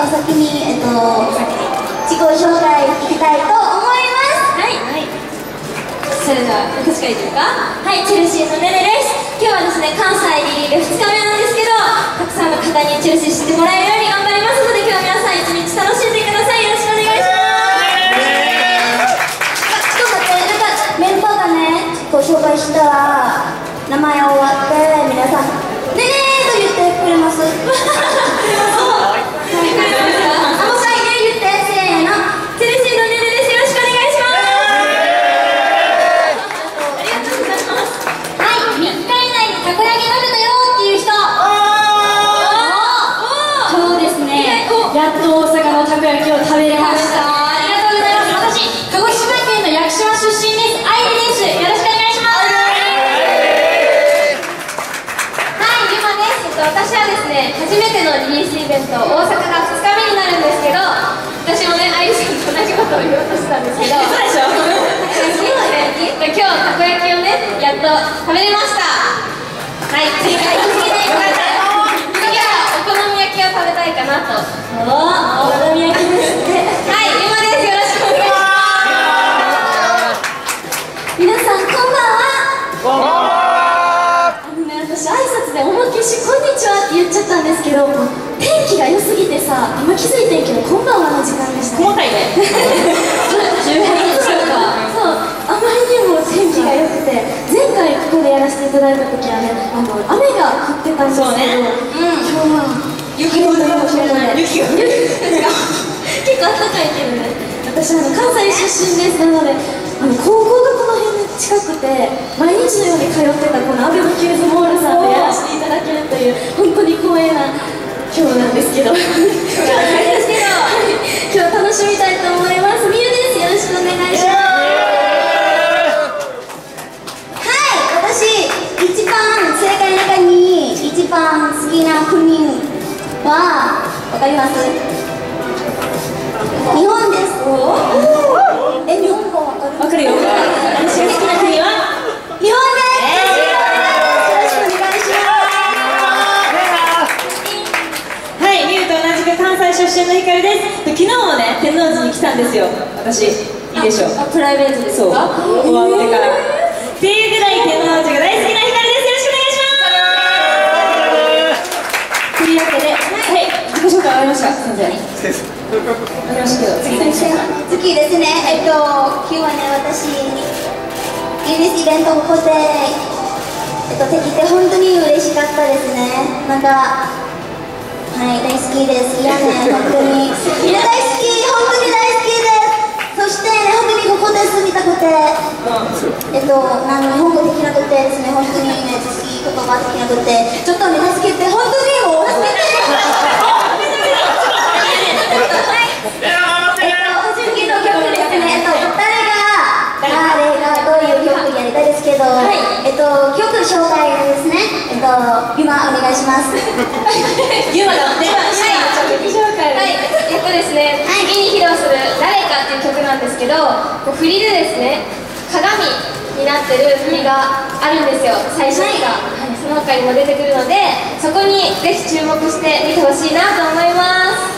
お先に自己紹介いきたいと思います。 はい、それでは私からいきますか。はい、チェルシーのねねです。今日はですね、関西リリーグ2日目なんですけど、たくさんの方にチェルシー知ってもらえるように頑張りますので、今日は皆さん一日楽しんでください。よろしくお願いします。 ちょっと待って、メンバーがね、ご紹介したら名前終わって皆さん「ねねー」と言ってくれます。 やっと大阪のたこ焼きを食べれました。ありがとうございます。私、鹿児島県の屋久島出身です。愛理です。よろしくお願いします。はい、ゆまです。私はですね、初めてのリリースイベント、大阪が2日目になるんですけど、私もね、愛理さんと同じことを言おうとしたんですけど、そうでしょ。今日たこ焼きをね、やっと食べれました。はい、次は次でよかった。お好み焼きを食べたいかなと。お好み焼きですね。はい、ゆまです。よろしくお願いします。 皆さんこんばんは。 こんばんは。 私挨拶で思いっきり「こんにちは」って言っちゃったんですけど、天気が良すぎてさ、今気づいてんけどこんばんはの時間でした。 細かいね。 そう、あまりにも天気が良くて、前回ここでやらせていただいた時はね、雨が降ってたんですけど、今日は雪が降ったかもしれない。雪が結構暖かいけどね。私関西出身です。なので高校がこの辺に近くて、毎日のように通ってたこのアベノキューズモールさんでやらせていただけるという本当に光栄な今日なんですけど今日は楽しみたいと思います。みゆです。よろしくお願いします。一番正解の中に一番好きな国はわかります？日本です。日本語わかる？ わかるよ。私が好きな国は日本です。よろしくお願いします。 はい、みゆと同じく関西出身のひかるです。昨日もね、天王寺に来たんですよ。私、いいでしょう。 プライベートですか？ 終わってから。っていうぐらい天王寺が大好きなひかるです。よろしくお願いします。というわけで、はい、自己紹介終わりました。先生。終わりましたけど、次ですね。今日はね、私リリースイベントをここでできて本当に嬉しかったですね。なんかはい、大好きです。いやね、本当にみんな大好き、本当に大好きです。そしてね、本当にここで住みたくて、日本語できなくてですね、本当にね、知識言葉できなくて、ちょっとね、助けて、本当にもう助けて次の曲ですね、誰がどういう曲やりたいですけど、曲紹介ですね、ゆまお願いします。 ゆまがね、曲紹介ですね、次に披露する「誰か」っていう曲なんですけど、振りでですね、鏡になってる振りがあるんですよ、最初が。その他にも出てくるので、そこにぜひ注目して見てほしいなと思います。